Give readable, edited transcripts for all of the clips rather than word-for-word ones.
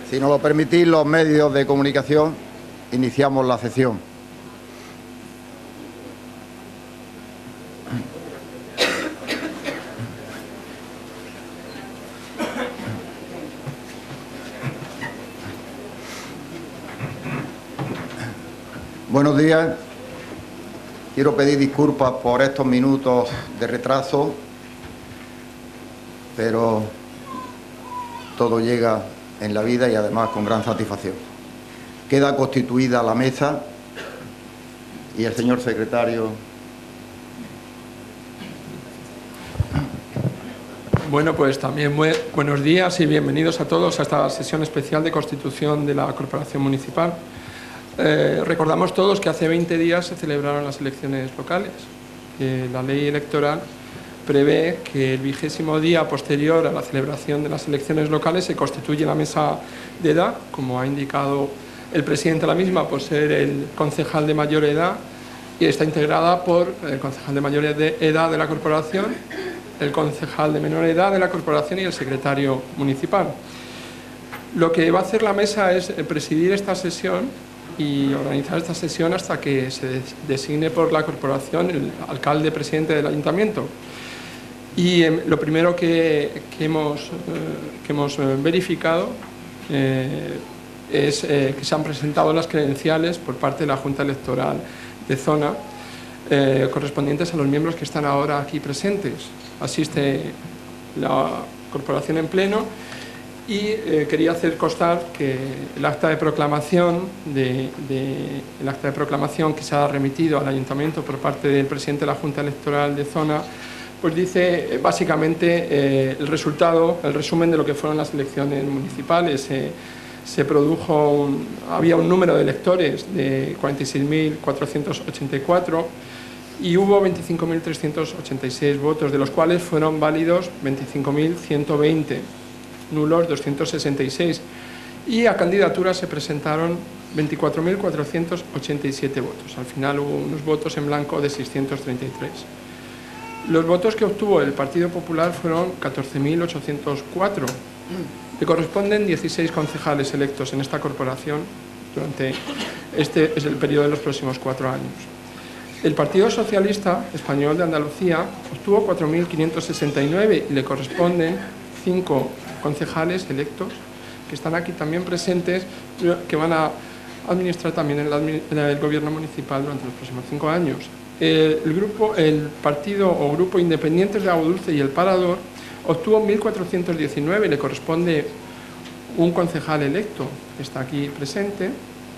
Si nos lo permitís, los medios de comunicación, iniciamos la sesión. Buenos días. Quiero pedir disculpas por estos minutos de retraso, pero todo llega en la vida y además con gran satisfacción. Queda constituida la mesa y el señor secretario. Bueno, pues también buenos días y bienvenidos a todos a esta sesión especial de constitución de la Corporación Municipal. Recordamos todos que hace 20 días se celebraron las elecciones locales. La ley electoral prevé que el 20º día posterior a la celebración de las elecciones locales se constituye la mesa de edad, como ha indicado el presidente de la misma, por ser el concejal de mayor edad, y está integrada por el concejal de mayor edad de la corporación, el concejal de menor edad de la corporación y el secretario municipal. Lo que va a hacer la mesa es presidir esta sesión y organizar esta sesión hasta que se designe por la corporación el alcalde presidente del ayuntamiento. Y lo primero que hemos verificado es que se han presentado las credenciales por parte de la Junta Electoral de Zona correspondientes a los miembros que están ahora aquí presentes. Asiste la corporación en pleno. Y quería hacer constar que el acta de proclamación que se ha remitido al ayuntamiento por parte del presidente de la Junta Electoral de Zona, pues dice básicamente el resumen de lo que fueron las elecciones municipales. Se produjo había un número de electores de 46.484 y hubo 25.386 votos, de los cuales fueron válidos 25.120. Nulos 266, y a candidaturas se presentaron 24.487 votos. Al final hubo unos votos en blanco de 633. Los votos que obtuvo el Partido Popular fueron 14.804. Le corresponden 16 concejales electos en esta corporación durante este es el periodo de los próximos 4 años. El Partido Socialista Español de Andalucía obtuvo 4.569 y le corresponden 5 concejales electos que están aquí también presentes, que van a administrar también el gobierno municipal durante los próximos 5 años. El partido o grupo Independientes de Agua Dulce y El Parador obtuvo 1.419 y le corresponde un concejal electo que está aquí presente.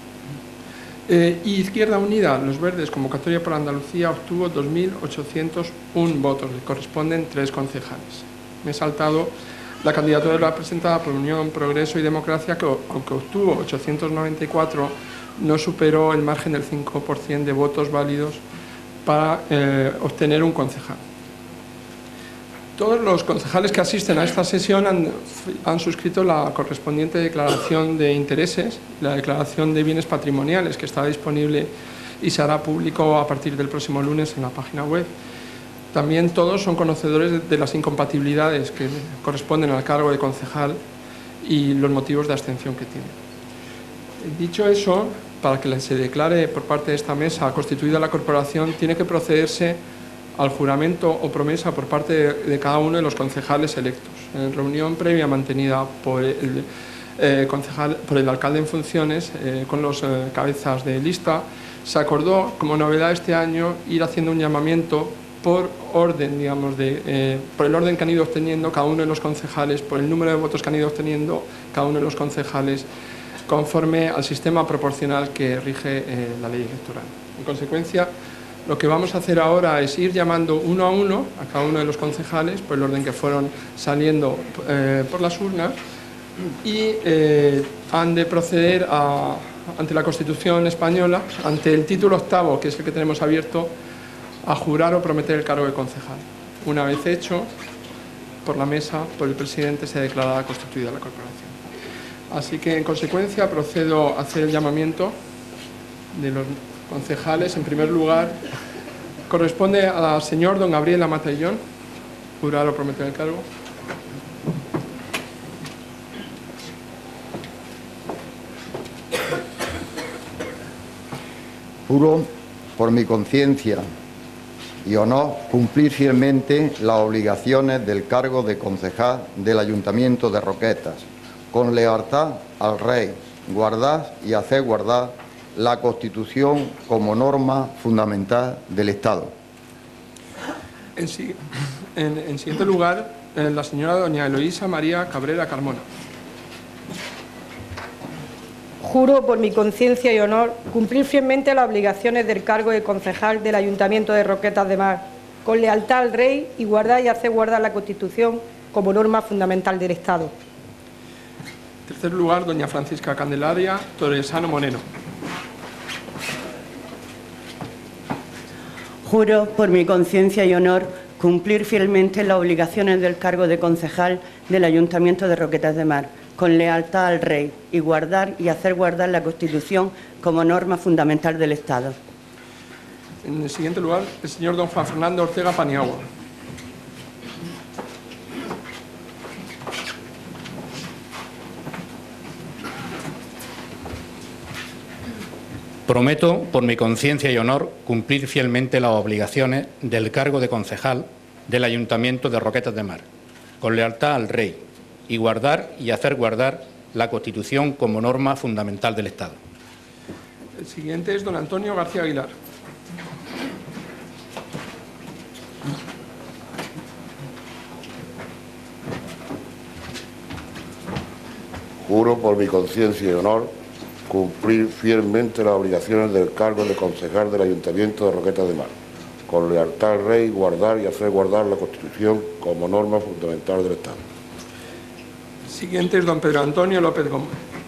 Y Izquierda Unida, Los Verdes, Convocatoria por Andalucía, obtuvo 2.801 votos, le corresponden 3 concejales. Me he saltado la candidatura presentada por Unión, Progreso y Democracia, que aunque obtuvo 894, no superó el margen del 5% de votos válidos para obtener un concejal. Todos los concejales que asisten a esta sesión han suscrito la correspondiente declaración de intereses, la declaración de bienes patrimoniales, que está disponible y se hará público a partir del próximo lunes en la página web. También todos son conocedores de las incompatibilidades que corresponden al cargo de concejal y los motivos de abstención que tienen. Dicho eso, para que se declare por parte de esta mesa constituida la corporación, tiene que procederse al juramento o promesa por parte de cada uno de los concejales electos. En reunión previa mantenida por el alcalde en funciones con los cabezas de lista, se acordó como novedad este año ir haciendo un llamamiento por orden, digamos, por el orden que han ido obteniendo cada uno de los concejales, por el número de votos que han ido obteniendo cada uno de los concejales, conforme al sistema proporcional que rige la ley electoral. En consecuencia, lo que vamos a hacer ahora es ir llamando uno a uno a cada uno de los concejales, por el orden que fueron saliendo por las urnas, y han de proceder ante la Constitución española, ante el título 8º, que es el que tenemos abierto, a jurar o prometer el cargo de concejal. Una vez hecho, por la mesa, por el presidente, se declarará constituida la corporación. Así que, en consecuencia, procedo a hacer el llamamiento de los concejales. En primer lugar, corresponde al señor don Gabriel Amatallón jurar o prometer el cargo. Juro por mi conciencia y honor cumplir fielmente las obligaciones del cargo de concejal del Ayuntamiento de Roquetas, con lealtad al Rey, guardar y hacer guardar la Constitución como norma fundamental del Estado. En siguiente lugar, la señora doña Eloísa María Cabrera Carmona. Juro por mi conciencia y honor cumplir fielmente las obligaciones del cargo de concejal del Ayuntamiento de Roquetas de Mar, con lealtad al Rey y guardar y hacer guardar la Constitución como norma fundamental del Estado. En tercer lugar, doña Francisca Candelaria Torresano Moreno. Juro por mi conciencia y honor cumplir fielmente las obligaciones del cargo de concejal del Ayuntamiento de Roquetas de Mar, con lealtad al Rey y guardar y hacer guardar la Constitución como norma fundamental del Estado. En el siguiente lugar, el señor don Juan Fernando Ortega Paniagua. Prometo, por mi conciencia y honor, cumplir fielmente las obligaciones del cargo de concejal del Ayuntamiento de Roquetas de Mar, con lealtad al Rey, y guardar y hacer guardar la Constitución como norma fundamental del Estado. El siguiente es don Antonio García Aguilar. Juro por mi conciencia y honor cumplir fielmente las obligaciones del cargo de concejal del Ayuntamiento de Roquetas de Mar, con lealtad al Rey, guardar y hacer guardar la Constitución como norma fundamental del Estado. El siguiente es don Pedro Antonio López Gómez.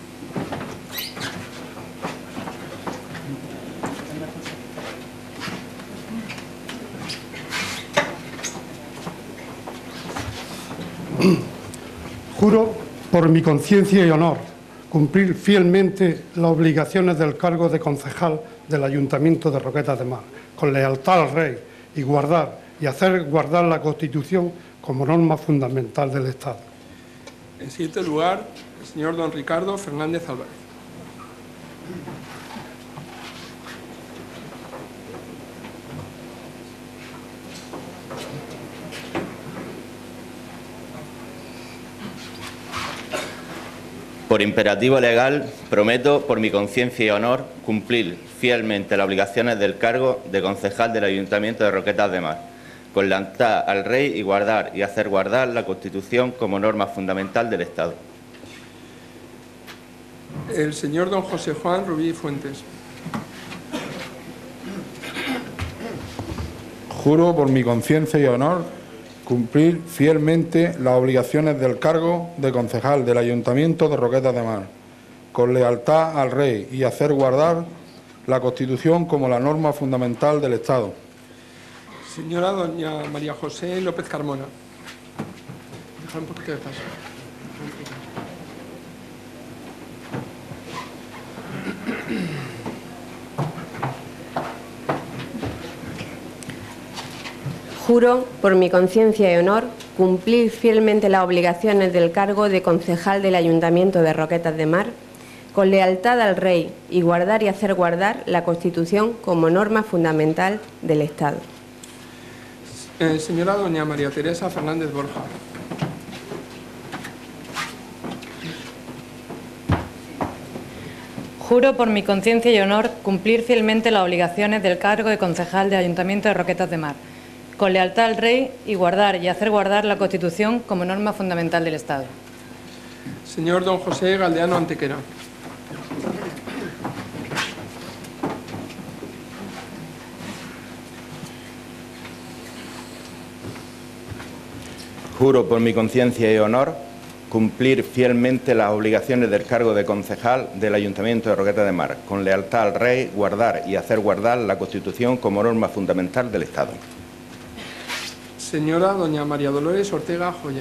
Juro por mi conciencia y honor cumplir fielmente las obligaciones del cargo de concejal del Ayuntamiento de Roquetas de Mar, con lealtad al Rey y guardar y hacer guardar la Constitución como norma fundamental del Estado. En siguiente lugar, el señor don Ricardo Fernández Álvarez. Por imperativo legal, prometo, por mi conciencia y honor, cumplir fielmente las obligaciones del cargo de concejal del Ayuntamiento de Roquetas de Mar, con lealtad al Rey y guardar y hacer guardar la Constitución como norma fundamental del Estado. El señor don José Juan Rubí Fuentes. Juro por mi conciencia y honor cumplir fielmente las obligaciones del cargo de concejal del Ayuntamiento de Roquetas de Mar, con lealtad al Rey y hacer guardar la Constitución como la norma fundamental del Estado. Señora doña María José López Carmona. Dejar un poquito de paso. Juro, por mi conciencia y honor, cumplir fielmente las obligaciones del cargo de concejal del Ayuntamiento de Roquetas de Mar, con lealtad al Rey y guardar y hacer guardar la Constitución como norma fundamental del Estado. Señora doña María Teresa Fernández Borja. Juro por mi conciencia y honor cumplir fielmente las obligaciones del cargo de concejal del Ayuntamiento de Roquetas de Mar, con lealtad al Rey y guardar y hacer guardar la Constitución como norma fundamental del Estado. Señor don José Galdeano Antequera. Juro por mi conciencia y honor cumplir fielmente las obligaciones del cargo de concejal del Ayuntamiento de Roquetas de Mar, con lealtad al Rey, guardar y hacer guardar la Constitución como norma fundamental del Estado. Señora doña María Dolores Ortega Joya.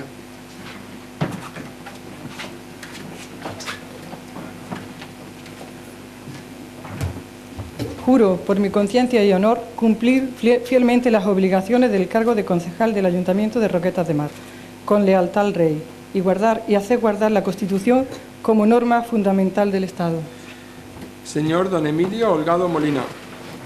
Juro, por mi conciencia y honor, cumplir fielmente las obligaciones del cargo de concejal del Ayuntamiento de Roquetas de Mar, con lealtad al Rey, y guardar y hacer guardar la Constitución como norma fundamental del Estado. Señor don Emilio Holgado Molina.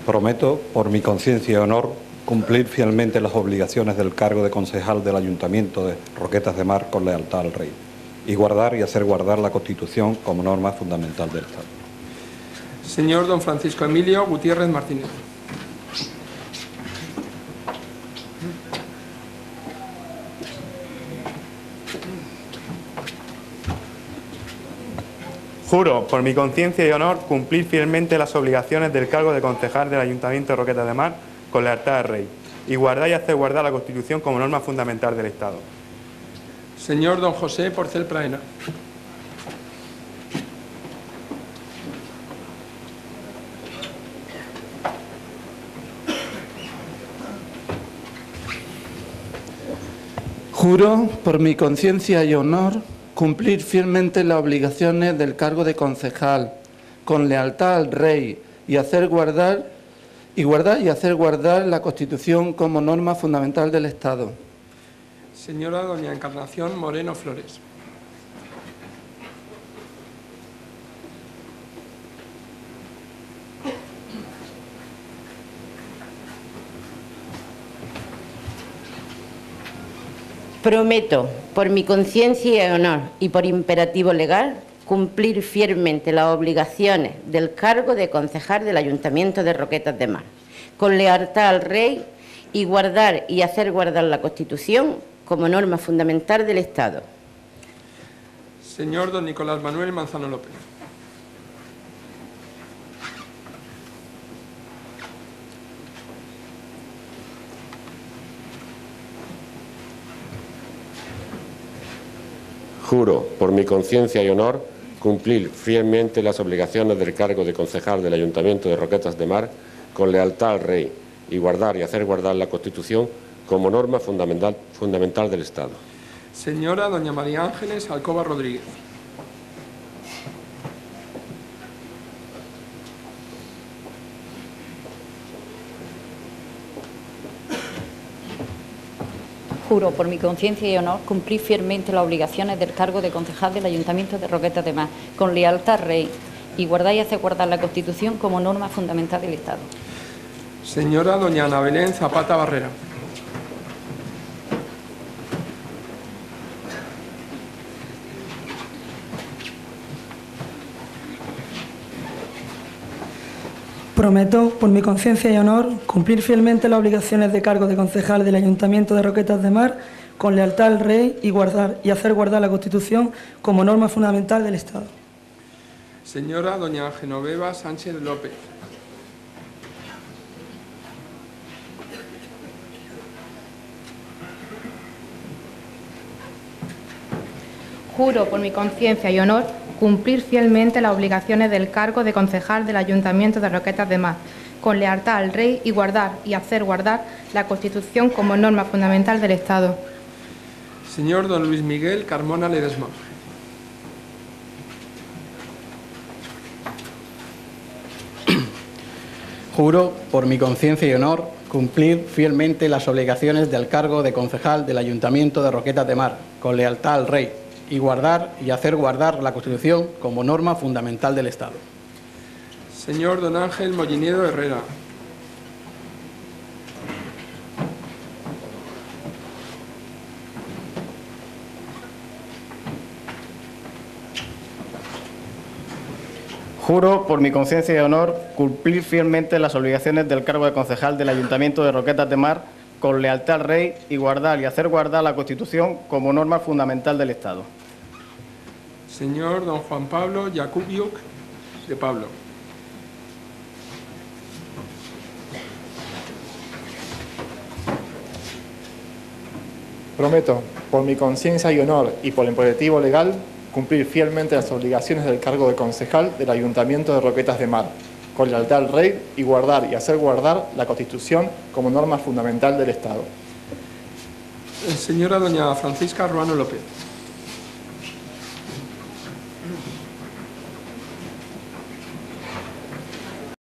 Prometo, por mi conciencia y honor, cumplir fielmente las obligaciones del cargo de concejal del Ayuntamiento de Roquetas de Mar con lealtad al Rey y guardar y hacer guardar la Constitución como norma fundamental del Estado. Señor don Francisco Emilio Gutiérrez Martínez. Juro, por mi conciencia y honor, cumplir fielmente las obligaciones del cargo de concejal del Ayuntamiento de Roquetas de Mar con lealtad al Rey y guardar y hacer guardar la Constitución como norma fundamental del Estado. Señor don José Porcel Praena. Juro, por mi conciencia y honor, cumplir fielmente las obligaciones del cargo de concejal, con lealtad al Rey, y guardar y hacer guardar la Constitución como norma fundamental del Estado. Señora doña Encarnación Moreno Flores. Prometo, por mi conciencia y honor y por imperativo legal, cumplir fielmente las obligaciones del cargo de concejal del Ayuntamiento de Roquetas de Mar, con lealtad al Rey y guardar y hacer guardar la Constitución como norma fundamental del Estado. Señor don Nicolás Manuel Manzano López. Juro, por mi conciencia y honor, cumplir fielmente las obligaciones del cargo de concejal del Ayuntamiento de Roquetas de Mar con lealtad al Rey y guardar y hacer guardar la Constitución como norma fundamental del Estado. Señora doña María Ángeles Alcoba Rodríguez. Juro, por mi conciencia y honor, cumplir fielmente las obligaciones del cargo de concejal del Ayuntamiento de Roquetas de Mar, con lealtad al Rey, y guardar y hacer guardar la Constitución como norma fundamental del Estado. Señora doña Ana Belén Zapata Barrera. Prometo, por mi conciencia y honor, cumplir fielmente las obligaciones de cargo de concejal del Ayuntamiento de Roquetas de Mar con lealtad al Rey y guardar y hacer guardar la Constitución como norma fundamental del Estado. Señora doña Genoveva Sánchez López. Juro, por mi conciencia y honor, cumplir fielmente las obligaciones del cargo de concejal del Ayuntamiento de Roquetas de Mar, con lealtad al Rey y guardar y hacer guardar la Constitución como norma fundamental del Estado. Señor don Luis Miguel Carmona Ledesma. Juro, por mi conciencia y honor, cumplir fielmente las obligaciones del cargo de concejal del Ayuntamiento de Roquetas de Mar, con lealtad al Rey, y guardar y hacer guardar la Constitución como norma fundamental del Estado. Señor don Ángel Mollinedo Herrera. Juro, por mi conciencia y honor, cumplir fielmente las obligaciones del cargo de concejal del Ayuntamiento de Roquetas de Mar con lealtad al Rey y guardar y hacer guardar la Constitución como norma fundamental del Estado. Señor don Juan Pablo Jacubiuk de Pablo. Prometo, por mi conciencia y honor y por el imperativo legal, cumplir fielmente las obligaciones del cargo de concejal del Ayuntamiento de Roquetas de Mar, con lealtad al Rey y guardar y hacer guardar la Constitución como norma fundamental del Estado. Señora doña Francisca Ruano López.